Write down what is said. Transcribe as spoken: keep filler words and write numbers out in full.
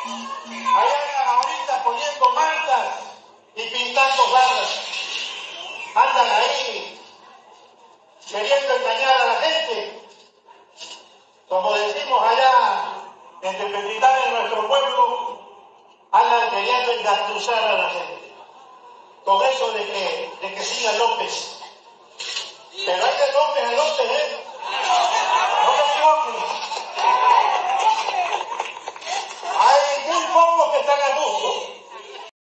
Ahí andan ahorita poniendo mantas y pintando barras. Andan ahí queriendo engañar a la gente. Como decimos allá en Tepetitán, en nuestro pueblo, andan queriendo engatusar a la gente. Con eso de que, de que siga López. Pero hay de López a López, ¿eh?